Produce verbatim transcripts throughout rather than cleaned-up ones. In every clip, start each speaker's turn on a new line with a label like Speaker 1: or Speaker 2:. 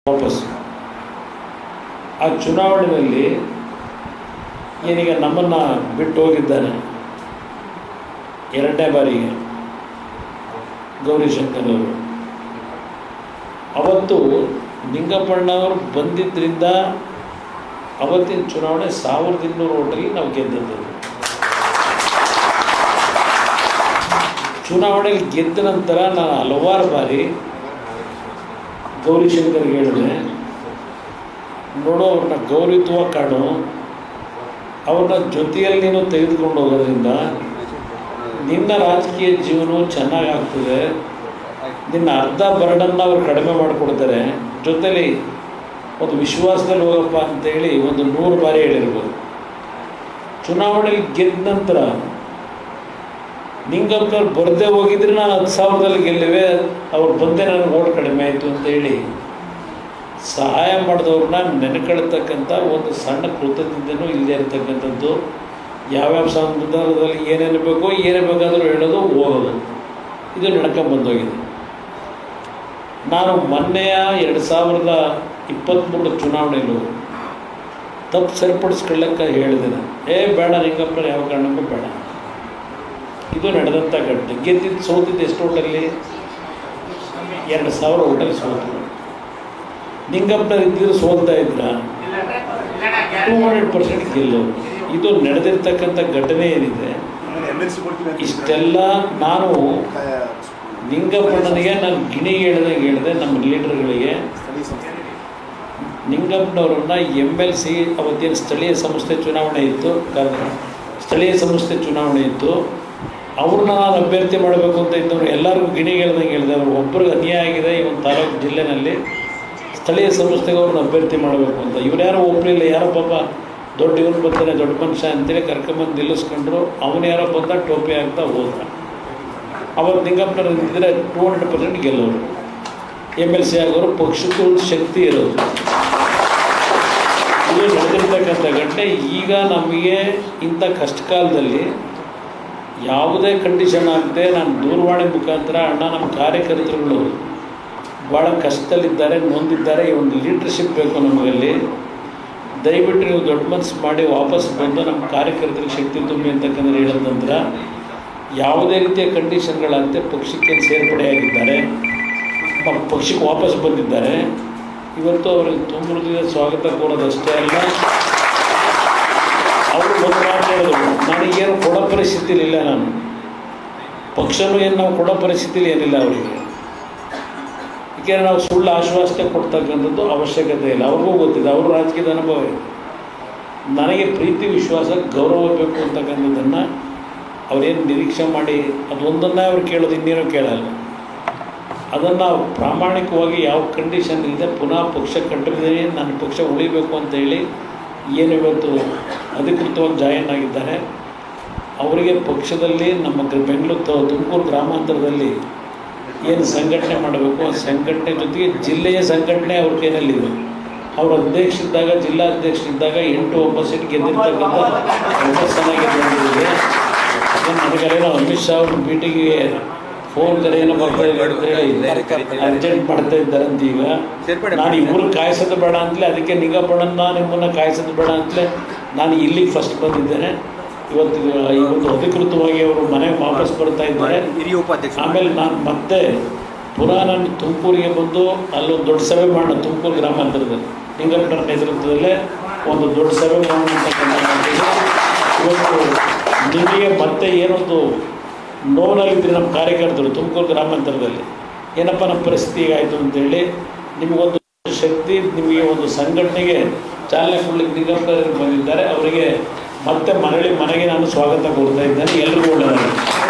Speaker 1: ವಾಪಸ್ ಆ ಚುನಾವಣೆಯಲ್ಲಿ ಏನೀಗ ನಮ್ಮನ್ನು ಬಿಟ್ಟು ಹೋಗಿದ್ದಾನೆ ಎರಡನೇ ಬಾರಿಗೆ ಗೌರಿಶಂಕರ್ ಅವರು. ಅವತ್ತು ನಿಂಗಪ್ಪಣ್ಣವರು ಬಂದಿದ್ದರಿಂದ ಅವತ್ತಿನ ಚುನಾವಣೆ ಸಾವಿರದ ಇನ್ನೂರು ಓಟಲ್ಲಿ ನಾವು ಗೆದ್ದದ್ದು. ಚುನಾವಣೆಯಲ್ಲಿ ಗೆದ್ದ ನಂತರ ನಾನು ಹಲವಾರು ಬಾರಿ ಗೌರಿಶಂಕರ್ಗೆ ಹೇಳಿದೆ, ನೋಡು ಅವ್ರನ್ನ ಗೌರವಿತ್ವ ಕಾಣು, ಅವ್ರನ್ನ ಜೊತೆಯಲ್ಲಿ ನೀನು ತೆಗೆದುಕೊಂಡು ಹೋಗೋದ್ರಿಂದ ನಿನ್ನ ರಾಜಕೀಯ ಜೀವನ ಚೆನ್ನಾಗಾಗ್ತದೆ, ನಿನ್ನ ಅರ್ಧ ಬರ್ಡನ್ನು ಅವ್ರು ಕಡಿಮೆ ಮಾಡಿಕೊಡ್ತಾರೆ, ಜೊತೆಲಿ ಒಂದು ವಿಶ್ವಾಸದಲ್ಲಿ ಹೋಗಪ್ಪ ಅಂತೇಳಿ ಒಂದು ನೂರು ಬಾರಿ ಹೇಳಿರ್ಬೋದು. ಚುನಾವಣೆಯಲ್ಲಿ ಗೆದ್ದ ನಂತರ ನಿಂಗಪ್ಪನವ್ರು ಬರದೇ ಹೋಗಿದ್ರೆ ನಾನು ಹತ್ತು ಸಾವಿರದಲ್ಲಿ ಗೆಲ್ಲಿವೆ, ಅವ್ರು ಬಂದೇ ನನಗೆ ಓಟ್ ಕಡಿಮೆ ಆಯಿತು ಅಂತೇಳಿ ಸಹಾಯ ಮಾಡಿದವ್ರನ್ನ ನೆನಕಳ್ತಕ್ಕಂಥ ಒಂದು ಸಣ್ಣ ಕೃತಜ್ಞತೆಯೂ ಇಲ್ಲದೆ ಇರತಕ್ಕಂಥದ್ದು. ಯಾವ್ಯಾವ ಸಂದರ್ಭದಲ್ಲಿ ಏನೇನು ಬೇಕೋ ಏನೇ ಬೇಕಾದರೂ ಹೇಳೋದು ಹೋಗೋದು, ಇದು ನಡ್ಕೊಂಬಂದೋಗಿದೆ. ನಾನು ಮೊನ್ನೆಯ ಎರಡು ಸಾವಿರದ ಇಪ್ಪತ್ತ್ಮೂರರ ಚುನಾವಣೆಯಲ್ಲೂ ತಪ್ಪು ಸರಿಪಡಿಸ್ಕೊಳ್ಳಕ್ಕೆ ಹೇಳಿದೆ, ಏ ಬೇಡ ನಿಂಗಪ್ಪನ ಯಾವ ಕಾರಣಕ್ಕೂ ಬೇಡ. ಇದು ನಡೆದಂಥ ಘಟನೆ. ಗೆದ್ದಿದ್ದು ಸೋತಿದ್ದು ಎಷ್ಟು ಓಟಲ್ಲಿ? ಎರಡು ಸಾವಿರ ಓಟಲ್ಲಿ ಸೋತು. ನಿಂಗಪ್ಪನವ್ರು ಇದ್ದಿದ್ದು ಸೋಲ್ತಾ ಇದ್ರ ಟೂ ಹಂಡ್ರೆಡ್ ಪರ್ಸೆಂಟ್ ಗೆಲ್ಲೋರು. ಇದು ನಡೆದಿರ್ತಕ್ಕಂಥ ಘಟನೆ ಏನಿದೆ, ಇಷ್ಟೆಲ್ಲ ನಾನು ನಿಂಗಪ್ಪಣ್ಣನಿಗೆ ನಾನು ಗಿಣಿ ಹೇಳ್ದಂಗೆ ಹೇಳಿದೆ. ನಮ್ಮ ಲೀಡರ್ಗಳಿಗೆ ನಿಂಗಪ್ಪನವ್ರನ್ನ ಎಮ್ ಎಲ್ ಸಿ ಅವತ್ತೇನು ಸ್ಥಳೀಯ ಸಂಸ್ಥೆ ಚುನಾವಣೆ ಇತ್ತು, ಸ್ಥಳೀಯ ಸಂಸ್ಥೆ ಚುನಾವಣೆ ಇತ್ತು, ಅವ್ರನ್ನ ನಾನು ಅಭ್ಯರ್ಥಿ ಮಾಡಬೇಕು ಅಂತ ಇದ್ದವರು ಎಲ್ಲರಿಗೂ ಗಿಣಿಗೆ ಹೇಳ್ದಂಗೆ ಹೇಳಿದೆ. ಅವ್ರು ಒಬ್ಬರಿಗೆ ಅನ್ಯಾಯ ಆಗಿದೆ ಈ ಒಂದು ತಾಲೂಕು ಜಿಲ್ಲೆನಲ್ಲಿ, ಸ್ಥಳೀಯ ಸಂಸ್ಥೆಗೆ ಅವ್ರನ್ನ ಅಭ್ಯರ್ಥಿ ಮಾಡಬೇಕು ಅಂತ. ಇವ್ರು ಯಾರೋ ಒಬ್ಬರಿಲ್ಲ, ಯಾರೋ ಪಾಪ ದೊಡ್ಡ ಇವ್ರು ಬರ್ತಾನೆ ದೊಡ್ಡ ಮನುಷ್ಯ ಅಂತೇಳಿ ಕರ್ಕೊಂಬಂದು ನಿಲ್ಲಿಸ್ಕೊಂಡ್ರು. ಅವನು ಯಾರೋ ಬಂದ ಟೋಪಿ ಆಗ್ತಾ ಹೋದ. ಅವತ್ತು ನಿಂಗಪ್ಪನವ್ರು ನಿಂತಿದ್ರೆ ಟೂ ಹಂಡ್ರೆಡ್ ಪರ್ಸೆಂಟ್ ಗೆಲ್ಲೋರು, ಎಮ್ ಎಲ್ ಸಿ ಆಗೋರು, ಪಕ್ಷಕ್ಕೂ ಶಕ್ತಿ ಇರೋದು. ಇದು ನಡೆದಿರ್ತಕ್ಕಂಥ ಘಟನೆ. ಈಗ ನಮಗೆ ಇಂಥ ಕಷ್ಟ ಕಾಲದಲ್ಲಿ ಯಾವುದೇ ಕಂಡೀಷನ್ ಆಗದೆ ನಾನು ದೂರವಾಣಿ ಮುಖಾಂತರ ಅಣ್ಣ ನಮ್ಮ ಕಾರ್ಯಕರ್ತರುಗಳು ಭಾಳ ಕಷ್ಟದಲ್ಲಿದ್ದಾರೆ, ನೊಂದಿದ್ದಾರೆ, ಈ ಒಂದು ಲೀಡರ್ಶಿಪ್ ಬೇಕು ನಮಗಲ್ಲಿ, ದಯವಿಟ್ಟು ನೀವು ದೊಡ್ಡ ಮನಸ್ಸು ಮಾಡಿ ವಾಪಸ್ ಬಂದು ನಮ್ಮ ಕಾರ್ಯಕರ್ತರಿಗೆ ಶಕ್ತಿ ತುಂಬಿ ಅಂತಕ್ಕಂದ್ರೆ ಹೇಳಿದ ನಂತರ ಯಾವುದೇ ರೀತಿಯ ಕಂಡೀಷನ್ಗಳಂತೆ ಪಕ್ಷಕ್ಕೆ ಸೇರ್ಪಡೆಯಾಗಿದ್ದಾರೆ, ಪಕ್ಷಕ್ಕೆ ವಾಪಸ್ ಬಂದಿದ್ದಾರೆ. ಇವತ್ತು ಅವರಿಗೆ ತುಂಬ ಹೃದಯದ ಸ್ವಾಗತ ಕೋರೋದಷ್ಟೇ ಅಲ್ಲ, ಅವರು ಒಂದು ಮಾತು ಹೇಳಿದ್ರು, ನನಗೇನು ಕೊಡೋ ಪರಿಸ್ಥಿತಿಲಿಲ್ಲ, ನಾನು ಪಕ್ಷನೂ ಏನು ನಾವು ಕೊಡೋ ಪರಿಸ್ಥಿತಿಲಿ ಏನಿಲ್ಲ ಅವರಿಗೆ. ಏಕೆಂದರೆ ನಾವು ಸುಳ್ಳು ಆಶ್ವಾಸನೆ ಕೊಡ್ತಕ್ಕಂಥದ್ದು ಅವಶ್ಯಕತೆ ಇಲ್ಲ, ಅವ್ರಿಗೂ ಗೊತ್ತಿದೆ, ಅವರು ರಾಜಕೀಯದ ಅನುಭವ ಇದೆ. ನನಗೆ ಪ್ರೀತಿ ವಿಶ್ವಾಸ ಗೌರವ ಬೇಕು ಅಂತಕ್ಕಂಥದ್ದನ್ನು ಅವರೇನು ನಿರೀಕ್ಷೆ ಮಾಡಿ ಅದೊಂದನ್ನೇ ಅವ್ರು ಕೇಳೋದು, ಇನ್ನೇನೂ ಕೇಳಲ್ಲ. ಅದನ್ನು ಪ್ರಾಮಾಣಿಕವಾಗಿ ಯಾವ ಕಂಡೀಷನ್ ಇಲ್ಲದೆ ಪುನಃ ಪಕ್ಷ ಕಟ್ಟಿದ್ದೀನಿ, ನನ್ನ ಪಕ್ಷ ಉಳಿಬೇಕು ಅಂತೇಳಿ ಏನು ಇವತ್ತು ಅಧಿಕೃತವಾಗಿ ಜಾಯಿನ್ ಆಗಿದ್ದಾರೆ. ಅವರಿಗೆ ಪಕ್ಷದಲ್ಲಿ ನಮ್ಮ ಬೆಂಗಳೂರು ತುಮಕೂರು ಗ್ರಾಮಾಂತರದಲ್ಲಿ ಏನು ಸಂಘಟನೆ ಮಾಡಬೇಕು ಆ ಸಂಘಟನೆ ಜೊತೆಗೆ ಜಿಲ್ಲೆಯ ಸಂಘಟನೆ ಅವ್ರ ಕೈನಲ್ಲಿದೆ. ಅವ್ರ ಅಧ್ಯಕ್ಷರಿದ್ದಾಗ, ಜಿಲ್ಲಾಧ್ಯಕ್ಷರಿದ್ದಾಗ ಎಂಟು ಒಂಬತ್ತು ಸೀಟ್ ಗೆದ್ದಿರ್ತಕ್ಕಂಥ ಒಂಬತ್ತು ಚೆನ್ನಾಗಿ ಬಂದಿದೆ. ನನಗೇನೋ ಅಮಿತ್ ಶಾ ಅವರು ಮೀಟಿಂಗಿಗೆ ಫೋನ್ ಕರೆ ಏನೋ ಬರ್ತಾ ಇದ್ದಾರೆ, ಅರ್ಜೆಂಟ್ ಮಾಡ್ತಾ ಇದ್ದಾರೆ ಅಂತ. ಈಗ ನಾನು ಇವ್ರಿಗೆ ಕಾಯಿಸೋದು ಬೇಡ ಅಂತಲೇ, ಅದಕ್ಕೆ ನಿಂಗಪ್ಪಣ್ಣನ ನಿಮ್ಮನ್ನು ಕಾಯಿಸೋದು ಬೇಡ ಅಂತಲೇ ನಾನು ಇಲ್ಲಿಗೆ ಫಸ್ಟ್ ಬಂದಿದ್ದೇನೆ. ಇವತ್ತು ಇವತ್ತು ಅಧಿಕೃತವಾಗಿ ಅವರು ಮನೆಗೆ ವಾಪಸ್ ಬರ್ತಾ ಇದ್ದಾರೆ. ಆಮೇಲೆ ನಾನು ಮತ್ತೆ ಪುನಃ ನಾನು ತುಮಕೂರಿಗೆ ಬಂದು ಅಲ್ಲೊಂದು ದೊಡ್ಡ ಸಭೆ ಮಾಡೋಣ, ತುಮಕೂರು ಗ್ರಾಮಾಂತರದಲ್ಲಿ ನಿಂಗಪ್ಪಣ್ಣರ ನೇತೃತ್ವದಲ್ಲೇ ಒಂದು ದೊಡ್ಡ ಸಭೆ ಮಾಡೋಣ ಅಂತಕ್ಕಂಥ. ಇವತ್ತು ನಿಮಗೆ ಮತ್ತೆ ಏನೊಂದು ನೋವಲ್ಲಿದ್ದರೆ ನಮ್ಮ ಕಾರ್ಯಕರ್ತರು ತುಮಕೂರು ಗ್ರಾಮಾಂತರದಲ್ಲಿ ಏನಪ್ಪ ನಮ್ಮ ಪರಿಸ್ಥಿತಿ ಆಯಿತು ಅಂತೇಳಿ ನಿಮಗೊಂದು ಶಕ್ತಿ, ನಿಮಗೆ ಒಂದು ಸಂಘಟನೆಗೆ ಚಾಲನೆ ಕೊಡಲಿಕ್ಕೆ ನಿಂಗಪ್ಪನವರು ಬಂದಿದ್ದಾರೆ. ಅವರಿಗೆ ಮತ್ತೆ ಮರಳಿ ಮನೆಗೆ ನಾನು ಸ್ವಾಗತ ಕೊಡ್ತಾ ಇದ್ದೇನೆ. ಎಲ್ರಿಗೂ ಒಳ್ಳೆಯದಾಗಲಿ.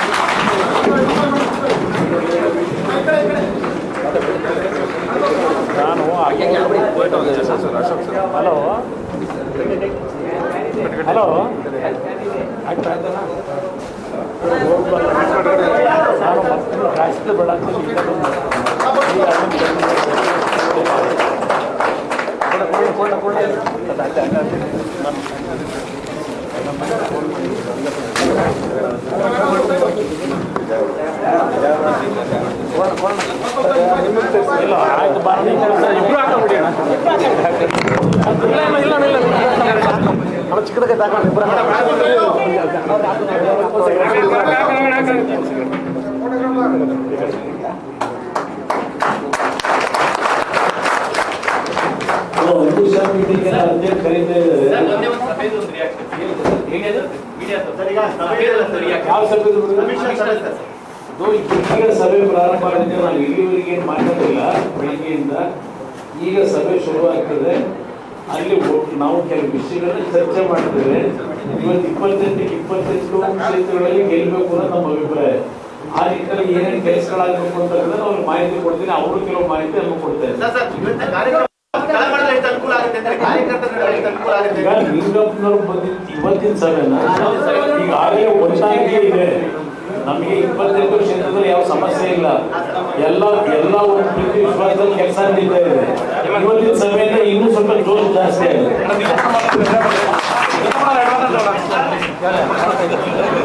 Speaker 1: ನಾನು ಹಲೋ ಹಲೋ ಆಯ್ತು ಆಯ್ತಲ್ಲ, ನಾನು ಮತ್ತೆ ಕಾಯಿಸಿದ ಬೇಡ ಅಂತ ಇಲ್ಲ ಆಯ್ತು ಬಾರ ಇಬ್ಬರು ಹಾಕ ಬಿಡಿ ಅಣ್ಣ. ಸಭೆ ಪ್ರಾರಂಭ ಆಗಿದ್ದೆ. ನಾನು ಇಲ್ಲಿವರೆಗೆ ಏನು ಮಾತಾಡಿಲ್ಲ ಬೆಳಿಗ್ಗೆಯಿಂದ. ಈಗ ಸಭೆ ಶುರುವಾಗ್ತದೆ. ಅಲ್ಲಿ ನಾವು ಕೆಲವು ವಿಷಯಗಳನ್ನ ಚರ್ಚೆ ಮಾಡ್ತೇವೆ. ಇವತ್ತು ಇಪ್ಪತ್ತೆಂಟಕ್ಕೆ ಇಪ್ಪತ್ತೆಂಟು ಕ್ಷೇತ್ರಗಳಲ್ಲಿ ಗೆಲ್ಲಬೇಕು ಅನ್ನೋ ನಮ್ಮ ಅಭಿಪ್ರಾಯ. ಆ ನಿಟ್ಟಿನಲ್ಲಿ ಏನೇನು ಕೆಲಸಗಳಾಗಬೇಕು ಅಂತ ಅವ್ರಿಗೆ ಮಾಹಿತಿ ಕೊಡ್ತೀನಿ. ಅವರು ಕೆಲವು ಮಾಹಿತಿ ನಮಗೆ ಕೊಡ್ತಾರೆ. ಈಗ ಲಿಂಗಪ್ಪನವ್ರು ಬಂದಿದ್ದು ಇವತ್ತಿನ ಸಭೆನ ಈಗಾಗಲೇ ಒಂದಾಗಿ ಇದೆ. ನಮಗೆ ಇಪ್ಪತ್ತೆಂಟು ಕ್ಷೇತ್ರದಲ್ಲಿ ಯಾವ ಸಮಸ್ಯೆ ಇಲ್ಲ. ಎಲ್ಲ ಎಲ್ಲ ಒಂದು ಪ್ರೀತಿ ವಿಶ್ವಾಸದಲ್ಲಿ ಕೆಲಸ ನಡೀತಾ ಇದೆ. ಇವತ್ತಿನ ಸಭೆಯಿಂದ ಇನ್ನೂ ಸ್ವಲ್ಪ ಜೋರು ಜಾಸ್ತಿ ಆಗಿದೆ.